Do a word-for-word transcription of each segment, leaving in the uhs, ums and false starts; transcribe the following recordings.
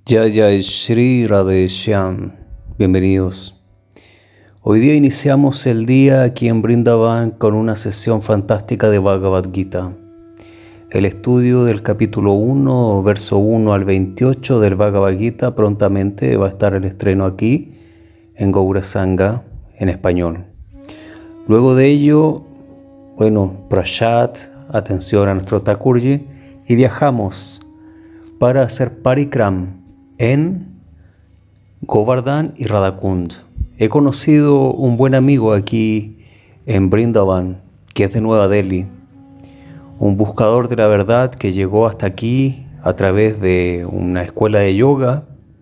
Jai Jai Shri Radhe Shyam. Bienvenidos. Hoy día iniciamos el día aquí en Vrindavan con una sesión fantástica de Bhagavad Gita. El estudio del capítulo uno, verso uno al veintiocho del Bhagavad Gita. Prontamente va a estar el estreno aquí en Gaura Sangha en español. Luego de ello, bueno, Prashad, atención a nuestro Thakurji, y viajamos para hacer Parikram en Govardhan y Radhakund. He conocido un buen amigo aquí en Vrindavan, que es de Nueva Delhi, un buscador de la verdad que llegó hasta aquí a través de una escuela de yoga,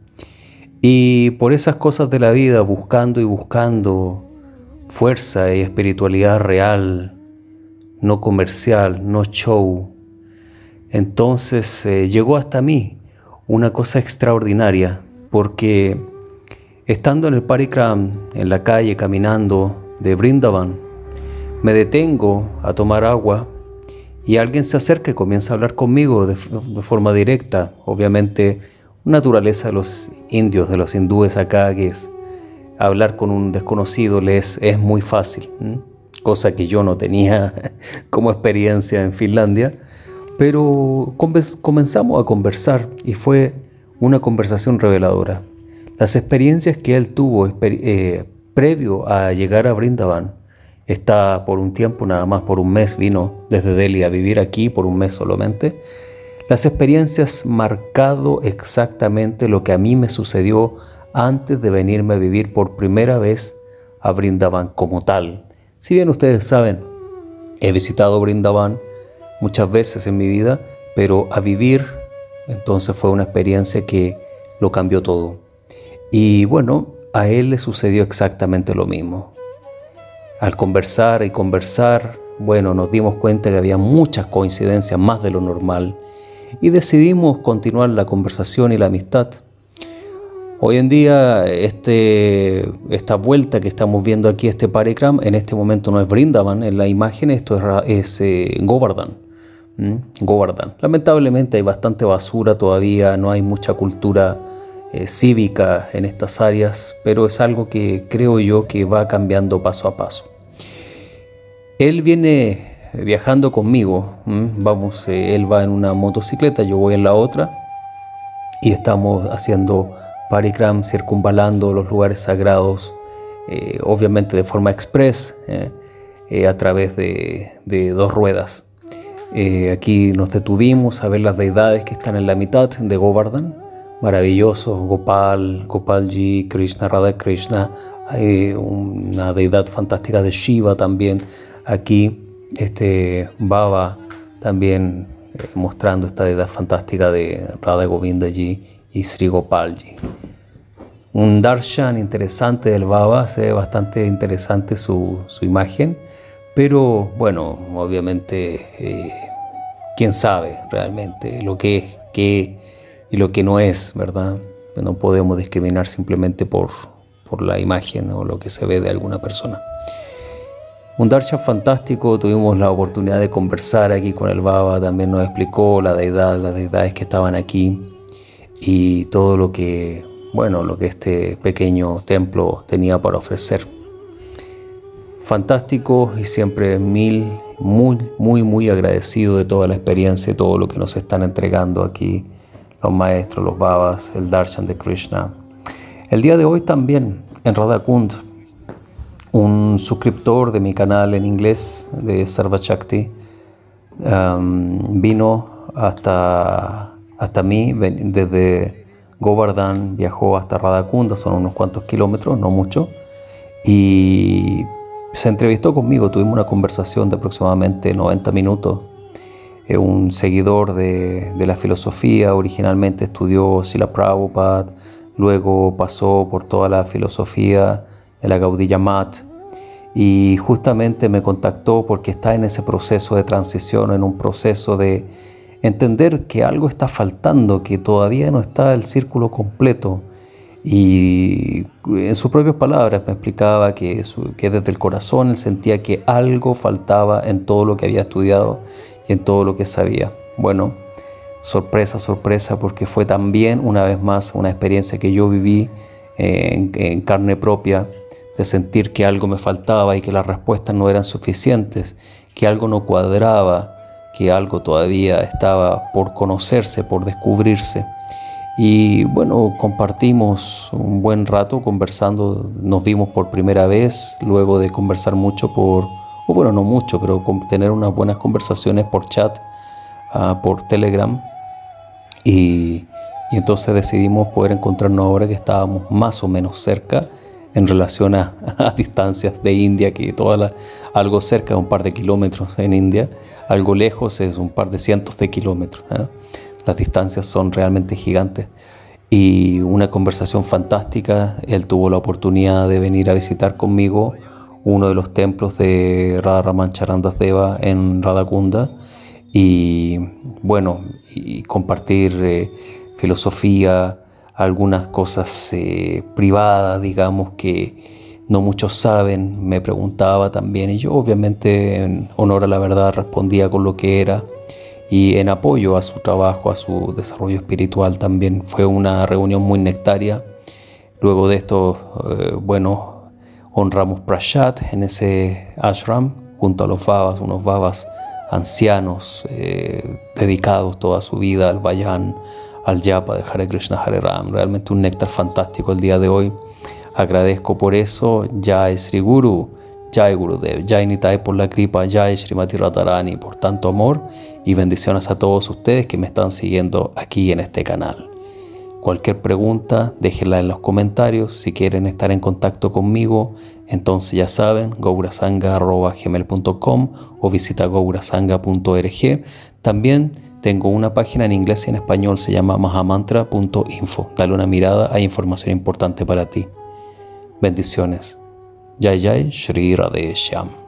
y por esas cosas de la vida, buscando y buscando fuerza y espiritualidad real, no comercial, no show, entonces eh, llegó hasta mí una cosa extraordinaria, porque estando en el Parikram, en la calle, caminando de Vrindavan, me detengo a tomar agua y alguien se acerca y comienza a hablar conmigo de, de forma directa. Obviamente, naturaleza de los indios, de los hindúes acá, que es hablar con un desconocido les es muy fácil, ¿eh? Cosa que yo no tenía como experiencia en Finlandia. Pero comenzamos a conversar y fue una conversación reveladora. Las experiencias que él tuvo eh, previo a llegar a Vrindavan, está por un tiempo, nada más por un mes, vino desde Delhi a vivir aquí por un mes solamente. Las experiencias marcado exactamente lo que a mí me sucedió antes de venirme a vivir por primera vez a Vrindavan como tal. Si bien ustedes saben, he visitado Vrindavan muchas veces en mi vida, pero a vivir, entonces fue una experiencia que lo cambió todo. Y bueno, a él le sucedió exactamente lo mismo. Al conversar y conversar, bueno, nos dimos cuenta que había muchas coincidencias, más de lo normal, y decidimos continuar la conversación y la amistad. Hoy en día, este, esta vuelta que estamos viendo aquí, este Parikram, en este momento no es Vrindavan en la imagen, esto es, es eh, Govardhan. ¿Mm? Govardhan. Lamentablemente hay bastante basura todavía, no hay mucha cultura eh, cívica en estas áreas, pero es algo que creo yo que va cambiando paso a paso. Él viene viajando conmigo, ¿Mm? Vamos, eh, él va en una motocicleta, yo voy en la otra, y estamos haciendo Parikram, circunvalando los lugares sagrados, eh, obviamente de forma express, eh, eh, a través de, de dos ruedas. Eh, aquí nos detuvimos a ver las deidades que están en la mitad de Govardhan, maravillosos, Gopal, Gopalji, Krishna, Radha Krishna, hay una deidad fantástica de Shiva también, aquí este Baba también eh, mostrando esta deidad fantástica de Radha Govindaji y Sri Gopalji. Un darshan interesante del Baba, se ve bastante interesante su, su imagen, pero bueno, obviamente, eh, quién sabe realmente lo que es, qué y lo que no es, ¿verdad? No podemos discriminar simplemente por, por la imagen o lo que se ve de alguna persona. Un darshan fantástico, tuvimos la oportunidad de conversar aquí con el Baba, también nos explicó la deidad, las deidades que estaban aquí y todo lo que, bueno, lo que este pequeño templo tenía para ofrecer. Fantástico y siempre mil, muy, muy, muy agradecido de toda la experiencia y todo lo que nos están entregando aquí los maestros, los babas, el darshan de Krishna. El día de hoy también en Radhakund, un suscriptor de mi canal en inglés de Sarva Shakti um, vino hasta, hasta mí desde Govardhan, viajó hasta Radhakund, son unos cuantos kilómetros, no mucho, y se entrevistó conmigo, tuvimos una conversación de aproximadamente noventa minutos. Eh, un seguidor de, de la filosofía, originalmente estudió Srila Prabhupada, luego pasó por toda la filosofía de la Gaudiya Math y justamente me contactó porque está en ese proceso de transición, en un proceso de entender que algo está faltando, que todavía no está el círculo completo. Y en sus propias palabras me explicaba que, su, que desde el corazón él sentía que algo faltaba en todo lo que había estudiado y en todo lo que sabía. Bueno, sorpresa, sorpresa, porque fue también una vez más una experiencia que yo viví eh, en, en carne propia, de sentir que algo me faltaba y que las respuestas no eran suficientes, que algo no cuadraba, que algo todavía estaba por conocerse, por descubrirse. Y bueno, compartimos un buen rato conversando, nos vimos por primera vez, luego de conversar mucho por, o bueno, no mucho, pero con tener unas buenas conversaciones por chat, uh, por Telegram. Y, y entonces decidimos poder encontrarnos ahora que estábamos más o menos cerca en relación a, a distancias de India, que toda la, algo cerca es un par de kilómetros en India, algo lejos es un par de cientos de kilómetros, ¿eh? Las distancias son realmente gigantes. Y una conversación fantástica. Él tuvo la oportunidad de venir a visitar conmigo uno de los templos de Radharaman Charandas Deva en Radhakunda, y bueno, y compartir eh, filosofía, algunas cosas eh, privadas, digamos, que no muchos saben. Me preguntaba también, y yo obviamente en honor a la verdad respondía con lo que era, y en apoyo a su trabajo, a su desarrollo espiritual también. Fue una reunión muy nectaria. Luego de esto, eh, bueno, honramos Prasad en ese ashram junto a los babas, unos babas ancianos eh, dedicados toda su vida al Vayan, al Yapa de Hare Krishna, Hare Ram. Realmente un néctar fantástico el día de hoy. Agradezco por eso. Jai Sri Guru, Jai Gurudev, Jai Nitai por la kripa, Jai Srimati Radharani por tanto amor, y bendiciones a todos ustedes que me están siguiendo aquí en este canal. Cualquier pregunta, déjenla en los comentarios. Si quieren estar en contacto conmigo, entonces ya saben, gaurasanga arroba gmail punto com o visita gaurasanga punto org. También tengo una página en inglés y en español, se llama mahamantra punto info. Dale una mirada, hay información importante para ti. Bendiciones. Jai Jai Shri Radhe Shyam.